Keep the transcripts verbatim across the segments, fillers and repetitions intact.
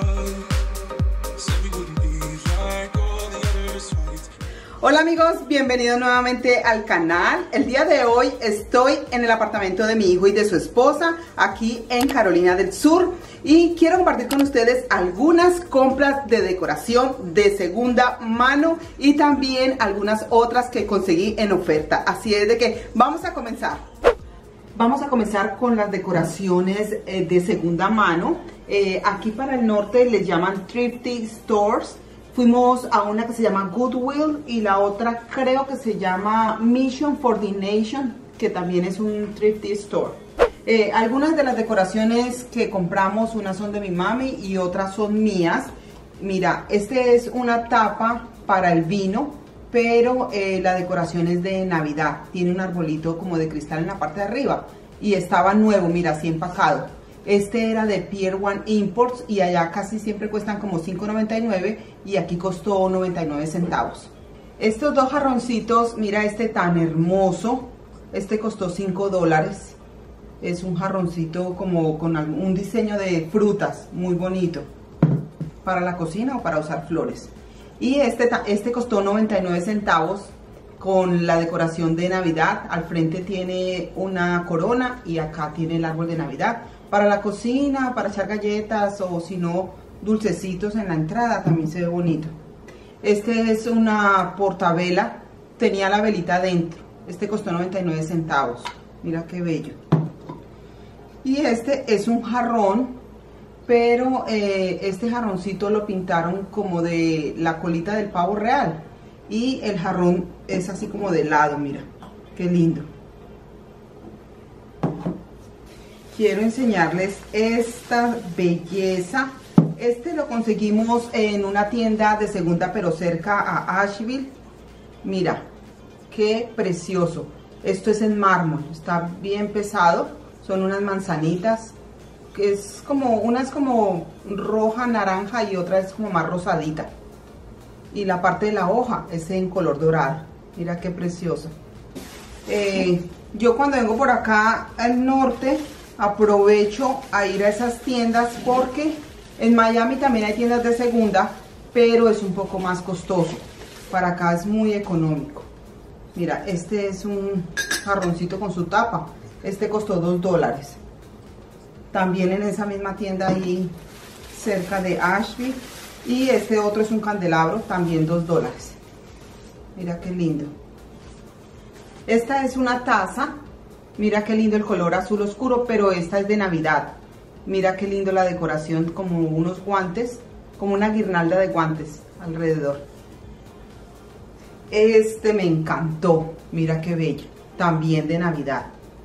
Hola amigos, bienvenidos nuevamente al canal. El día de hoy estoy en el apartamento de mi hijo y de su esposa aquí en Carolina del Sur y quiero compartir con ustedes algunas compras de decoración de segunda mano y también algunas otras que conseguí en oferta. Así es de que vamos a comenzar. Vamos a comenzar con las decoraciones eh, de segunda mano. Eh, aquí para el norte les llaman Thrifty Stores. Fuimos a una que se llama Goodwill y la otra creo que se llama Mission for the Nation, que también es un Thrifty Store. Eh, algunas de las decoraciones que compramos, unas son de mi mami y otras son mías. Mira, este es una tapa para el vino, pero eh, la decoración es de Navidad. Tiene un arbolito como de cristal en la parte de arriba y estaba nuevo, mira, así empacado. Este era de Pier One Imports y allá casi siempre cuestan como cinco noventa y nueve y aquí costó noventa y nueve centavos. Estos dos jarroncitos, mira este tan hermoso, este costó cinco dólares. Es un jarroncito como con un diseño de frutas, muy bonito, para la cocina o para usar flores. Y este, este costó noventa y nueve centavos con la decoración de Navidad. Al frente tiene una corona y acá tiene el árbol de Navidad. Para la cocina, para echar galletas o si no, dulcecitos en la entrada, también se ve bonito. Este es una portavela, tenía la velita dentro. Este costó noventa y nueve centavos. Mira qué bello. Y este es un jarrón, pero eh, este jarroncito lo pintaron como de la colita del pavo real. Y el jarrón es así como de lado, mira, qué lindo. Quiero enseñarles esta belleza. Este lo conseguimos en una tienda de segunda pero cerca a Asheville. Mira, qué precioso. Esto es en mármol, está bien pesado. Son unas manzanitas, que es como, una es como roja, naranja y otra es como más rosadita. Y la parte de la hoja es en color dorado. Mira qué preciosa. Eh, yo cuando vengo por acá al norte aprovecho a ir a esas tiendas porque en Miami también hay tiendas de segunda, pero es un poco más costoso. Para acá es muy económico. Mira, este es un jarroncito con su tapa. Este costó dos dólares. También en esa misma tienda ahí cerca de Asheville. Y este otro es un candelabro, también dos dólares. Mira qué lindo. Esta es una taza. Mira qué lindo el color azul oscuro, pero esta es de Navidad. Mira qué lindo la decoración, como unos guantes, como una guirnalda de guantes alrededor. Este me encantó, mira qué bello, también de Navidad.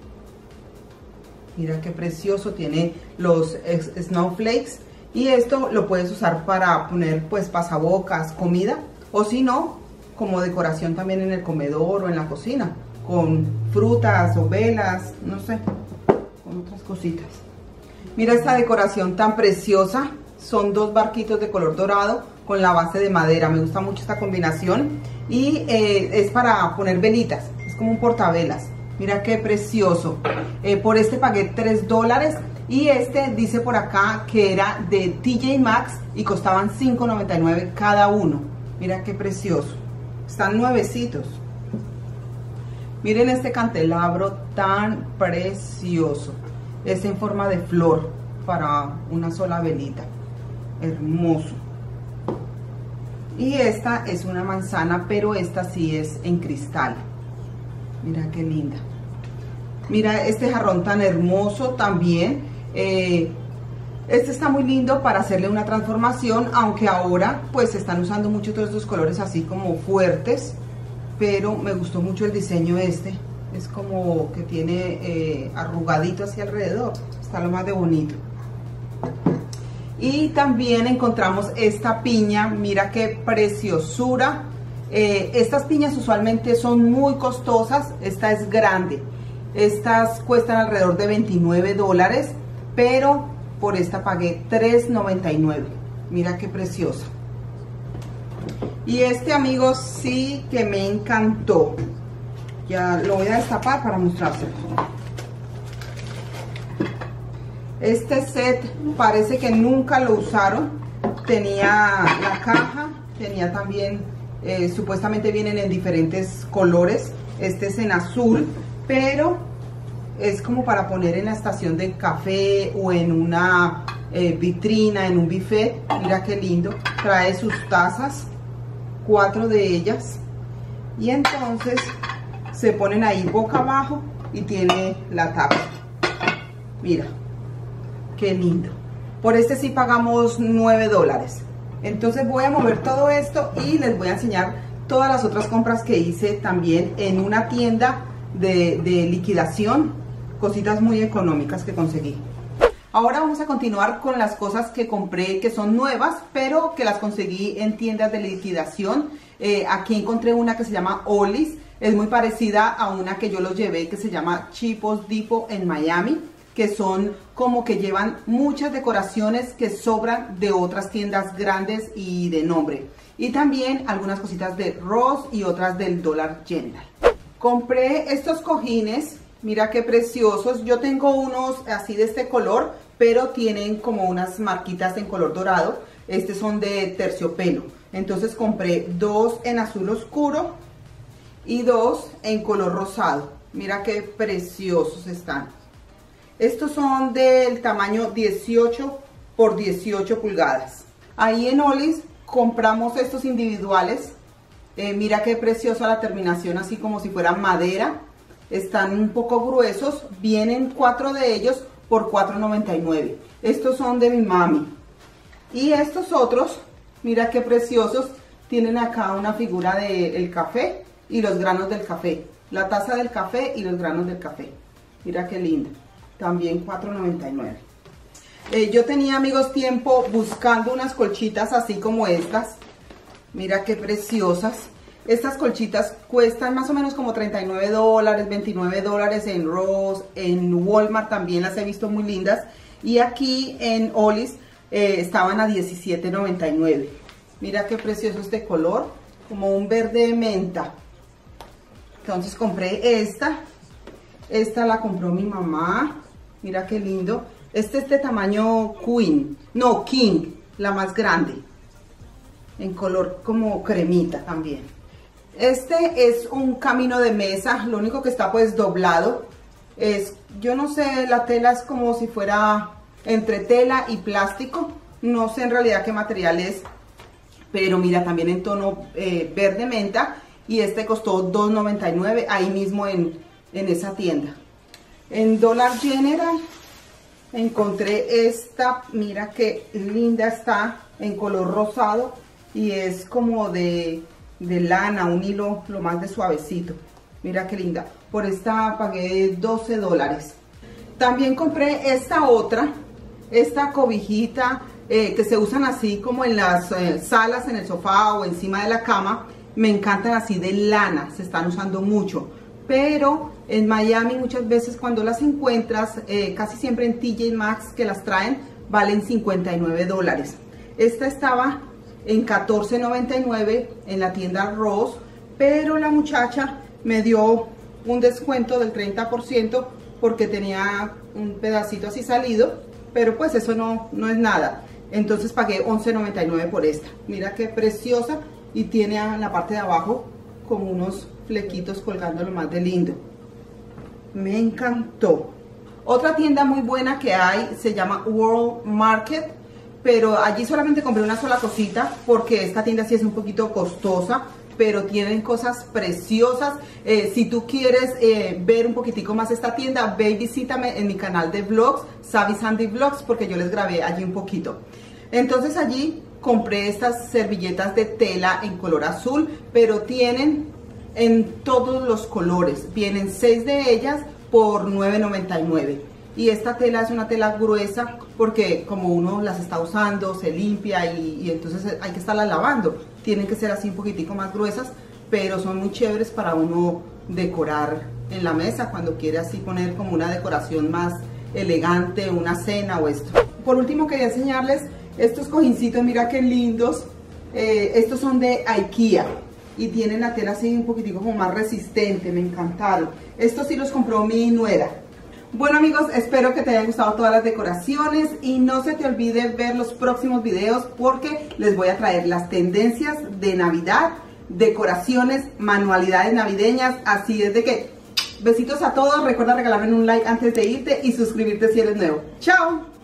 Mira qué precioso, tiene los snowflakes y esto lo puedes usar para poner pues pasabocas, comida, o si no, como decoración también en el comedor o en la cocina, con frutas o velas, no sé, con otras cositas. Mira esta decoración tan preciosa, son dos barquitos de color dorado con la base de madera, me gusta mucho esta combinación y eh, es para poner velitas, es como un portavelas. Mira qué precioso. Eh, por este pagué tres dólares y este dice por acá que era de T J Maxx y costaban cinco noventa y nueve cada uno. Mira qué precioso, están nuevecitos. Miren este candelabro tan precioso. Es en forma de flor para una sola velita. Hermoso. Y esta es una manzana, pero esta sí es en cristal. Mira qué linda. Mira este jarrón tan hermoso también. Eh, este está muy lindo para hacerle una transformación, aunque ahora pues se están usando mucho todos estos colores así como fuertes. Pero me gustó mucho el diseño este, es como que tiene eh, arrugadito hacia alrededor, está lo más de bonito. Y también encontramos esta piña, mira qué preciosura. Eh, estas piñas usualmente son muy costosas, esta es grande, estas cuestan alrededor de veintinueve dólares, pero por esta pagué tres noventa y nueve, mira qué preciosa. Y este, amigos, sí que me encantó. Ya lo voy a destapar para mostrárselo. Este set parece que nunca lo usaron. tenía la caja, tenía también, eh, supuestamente vienen en diferentes colores. Este es en azul, pero es como para poner en la estación de café o en una eh, vitrina, en un buffet. Mira qué lindo. Trae sus tazas, cuatro de ellas, y entonces se ponen ahí boca abajo y tiene la tapa. Mira qué lindo. Por este sí pagamos nueve dólares. Entonces voy a mover todo esto y les voy a enseñar todas las otras compras que hice también en una tienda de, de liquidación. Cositas muy económicas que conseguí. Ahora vamos a continuar con las cosas que compré que son nuevas, pero que las conseguí en tiendas de liquidación. Eh, aquí encontré una que se llama Ollie's. Es muy parecida a una que yo los llevé que se llama Cheapos Depot en Miami, que son como que llevan muchas decoraciones que sobran de otras tiendas grandes y de nombre. Y también algunas cositas de Ross y otras del Dollar General. Compré estos cojines, mira qué preciosos. Yo tengo unos así de este color, pero tienen como unas marquitas en color dorado. Estos son de terciopelo. Entonces compré dos en azul oscuro y dos en color rosado. Mira qué preciosos están. Estos son del tamaño dieciocho por dieciocho pulgadas. Ahí en Ollie's compramos estos individuales. Eh, mira qué preciosa la terminación, así como si fuera madera. Están un poco gruesos. Vienen cuatro de ellos por cuatro noventa y nueve. Estos son de mi mami. Y estos otros, mira qué preciosos. Tienen acá una figura del café y los granos del café. La taza del café y los granos del café. Mira qué lindo. También cuatro noventa y nueve. Eh, yo tenía, amigos, tiempo buscando unas colchitas así como estas. Mira qué preciosas. Estas colchitas cuestan más o menos como treinta y nueve dólares, veintinueve dólares en Ross, en Walmart también las he visto muy lindas. Y aquí en Ollie's eh, estaban a diecisiete noventa y nueve. Mira qué precioso este color, como un verde menta. Entonces compré esta. Esta la compró mi mamá. Mira qué lindo. Este es de tamaño Queen, no King, la más grande. En color como cremita también. Este es un camino de mesa, lo único que está pues doblado. Es, yo no sé, la tela es como si fuera entre tela y plástico. No sé en realidad qué material es, pero mira, también en tono eh, verde menta. Y este costó dos noventa y nueve ahí mismo en, en esa tienda. En Dollar General encontré esta, mira qué linda está, en color rosado. Y es como de, de lana, un hilo lo más de suavecito. Mira qué linda. Por esta pagué doce dólares. También compré esta otra, esta cobijita eh, que se usan así como en las eh, salas, en el sofá o encima de la cama. Me encantan así de lana, se están usando mucho. Pero en Miami muchas veces cuando las encuentras, eh, casi siempre en T J Maxx que las traen, valen cincuenta y nueve dólares. Esta estaba en catorce noventa y nueve en la tienda Ross, pero la muchacha me dio un descuento del treinta por ciento porque tenía un pedacito así salido, pero pues eso no, no es nada. Entonces pagué once noventa y nueve por esta. Mira qué preciosa, y tiene en la parte de abajo como unos flequitos colgando lo más de lindo. Me encantó. Otra tienda muy buena que hay se llama World Market, pero allí solamente compré una sola cosita porque esta tienda sí es un poquito costosa, pero tienen cosas preciosas. Eh, si tú quieres eh, ver un poquitico más esta tienda, ve y visítame en mi canal de vlogs, Savvy Sandy Vlogs, porque yo les grabé allí un poquito. Entonces allí compré estas servilletas de tela en color azul, pero tienen en todos los colores. Vienen seis de ellas por nueve noventa y nueve. Y esta tela es una tela gruesa porque como uno las está usando, se limpia y, y entonces hay que estarlas lavando. Tienen que ser así un poquitico más gruesas, pero son muy chéveres para uno decorar en la mesa cuando quiere así poner como una decoración más elegante, una cena o esto. Por último quería enseñarles estos cojincitos, mira qué lindos. Eh, estos son de IKEA y tienen la tela así un poquitico como más resistente, me encantaron. Estos sí los compró mi nuera. Bueno amigos, espero que te hayan gustado todas las decoraciones y no se te olvide ver los próximos videos porque les voy a traer las tendencias de Navidad, decoraciones, manualidades navideñas, así es de que besitos a todos, recuerda regalarme un like antes de irte y suscribirte si eres nuevo. ¡Chao!